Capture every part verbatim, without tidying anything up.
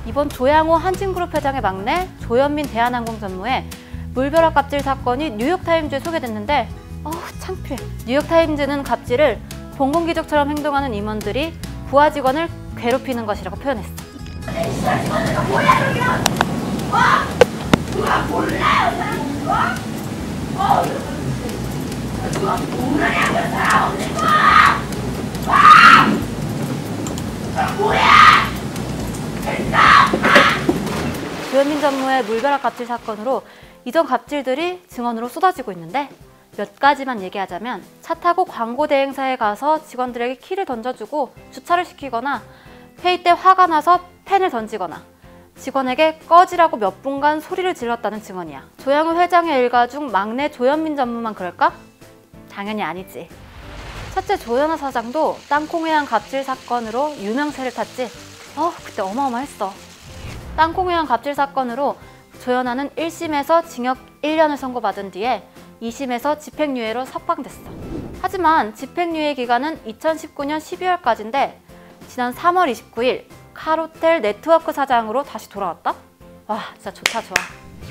이번 조양호 한진그룹 회장의 막내 조현민 대한항공 전무의 물벼락 갑질 사건이 뉴욕타임즈에 소개됐는데 어우 창피해. 뉴욕타임즈는 갑질을 공공기족처럼 행동하는 임원들이 부하 직원을 괴롭히는 것이라고 표현했어. 이거는 뭐야 여기야? 어? 누가 몰라요? 어? 어? 누가 모르냐고 사람 없는 거! 와! 뭐야! 조현민 전무의 물벼락 갑질 사건으로 이전 갑질들이 증언으로 쏟아지고 있는데 몇 가지만 얘기하자면 차 타고 광고 대행사에 가서 직원들에게 키를 던져주고 주차를 시키거나 회의 때 화가 나서 펜을 던지거나 직원에게 꺼지라고 몇 분간 소리를 질렀다는 증언이야. 조양호 회장의 일가 중 막내 조현민 전무만 그럴까? 당연히 아니지. 첫째 조연아 사장도 땅콩회항 갑질 사건으로 유명세를 탔지. 어, 그때 어마어마했어. 땅콩회항 갑질 사건으로 조연아는 일 심에서 징역 일 년을 선고받은 뒤에 이 심에서 집행유예로 석방됐어. 하지만 집행유예 기간은 이천십구 년 십이월까지인데 지난 삼월 이십구일 카로텔 네트워크 사장으로 다시 돌아왔다? 와, 진짜 좋다 좋아.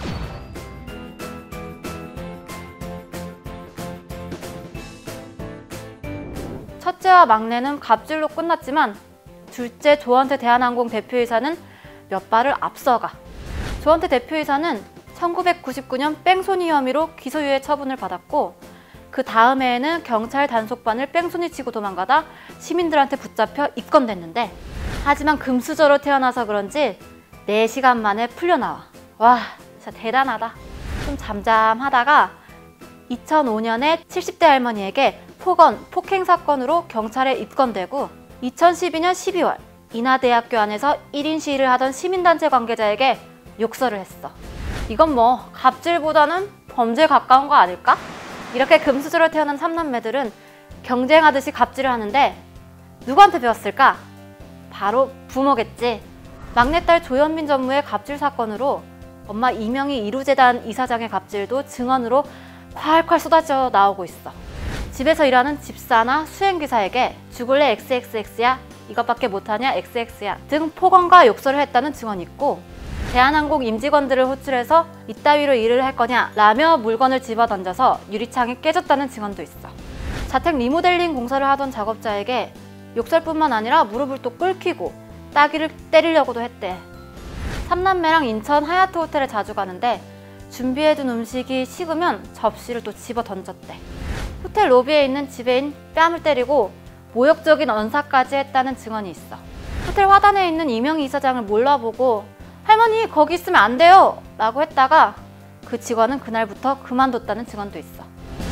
첫째와 막내는 갑질로 끝났지만 둘째 조원태 대한항공 대표이사는 몇 발을 앞서가. 조원태 대표이사는 천구백구십구 년 뺑소니 혐의로 기소유예 처분을 받았고 그 다음 해에는 경찰 단속반을 뺑소니 치고 도망가다 시민들한테 붙잡혀 입건됐는데 하지만 금수저로 태어나서 그런지 네 시간 만에 풀려나와. 와, 진짜 대단하다. 좀 잠잠하다가 이천오 년에 칠십 대 할머니에게 폭언, 폭행 사건으로 경찰에 입건되고 이천십이 년 십이월 인하대학교 안에서 일 인 시위를 하던 시민단체 관계자에게 욕설을 했어. 이건 뭐 갑질보다는 범죄에 가까운 거 아닐까? 이렇게 금수저로 태어난 삼남매들은 경쟁하듯이 갑질을 하는데 누구한테 배웠을까? 바로 부모겠지. 막내딸 조현민 전무의 갑질 사건으로 엄마 이명희 이루재단 이사장의 갑질도 증언으로 콸콸 쏟아져 나오고 있어. 집에서 일하는 집사나 수행기사에게 죽을래 엑스엑스엑스야, 이것밖에 못하냐 엑스엑스야 등 폭언과 욕설을 했다는 증언이 있고 대한항공 임직원들을 호출해서 이따위로 일을 할 거냐 라며 물건을 집어던져서 유리창이 깨졌다는 증언도 있어. 자택 리모델링 공사를 하던 작업자에게 욕설뿐만 아니라 무릎을 또 꿇히고 따귀를 때리려고도 했대. 삼남매랑 인천 하얏트 호텔에 자주 가는데 준비해둔 음식이 식으면 접시를 또 집어 던졌대. 호텔 로비에 있는 지배인 뺨을 때리고 모욕적인 언사까지 했다는 증언이 있어. 호텔 화단에 있는 이명희 이사장을 몰라보고 할머니 거기 있으면 안 돼요! 라고 했다가 그 직원은 그날부터 그만뒀다는 증언도 있어.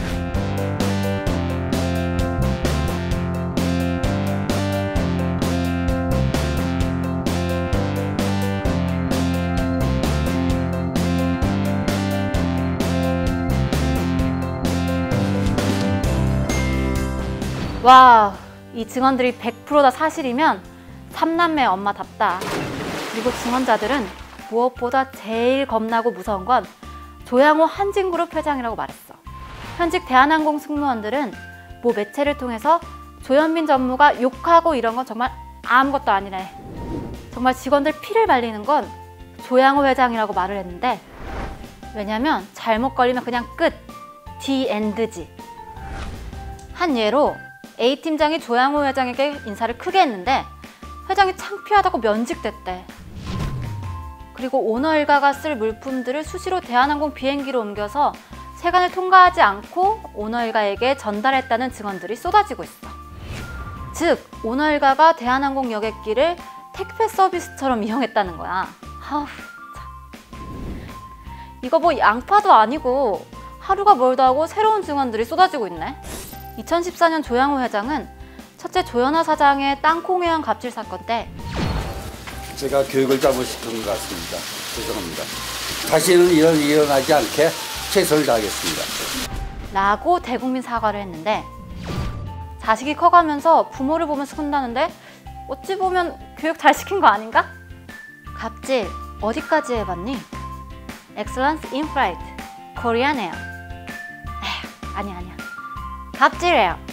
와, 이 증언들이 백 퍼센트 다 사실이면 삼남매 엄마답다. 그리고 증언자들은 무엇보다 제일 겁나고 무서운 건 조양호 한진그룹 회장이라고 말했어. 현직 대한항공 승무원들은 모 매체를 통해서 조현민 전무가 욕하고 이런 건 정말 아무것도 아니래. 정말 직원들 피를 말리는 건 조양호 회장이라고 말을 했는데 왜냐면 잘못 걸리면 그냥 끝, 디 엔드지. 한 예로 A팀장이 조양호 회장에게 인사를 크게 했는데 회장이 창피하다고 면직됐대. 그리고 오너 일가가 쓸 물품들을 수시로 대한항공 비행기로 옮겨서 세관을 통과하지 않고 오너 일가에게 전달했다는 증언들이 쏟아지고 있어. 즉, 오너 일가가 대한항공 여객기를 택배 서비스처럼 이용했다는 거야. 아우, 참. 이거 뭐 양파도 아니고 하루가 멀다 하고 새로운 증언들이 쏟아지고 있네. 이천십사 년 조양호 회장은 첫째 조연아 사장의 땅콩회항 갑질 사건 때 제가 교육을 잘못시킨 것 같습니다. 죄송합니다. 다시는 이런 일이 일어나지 않게 최선을 다하겠습니다. 라고 대국민 사과를 했는데 자식이 커가면서 부모를 보면서 혼나는데 어찌 보면 교육 잘 시킨 거 아닌가? 갑질 어디까지 해봤니? Excellence in Flight, Korean Air. 에휴, 아니야 아니야. 갑질이에요.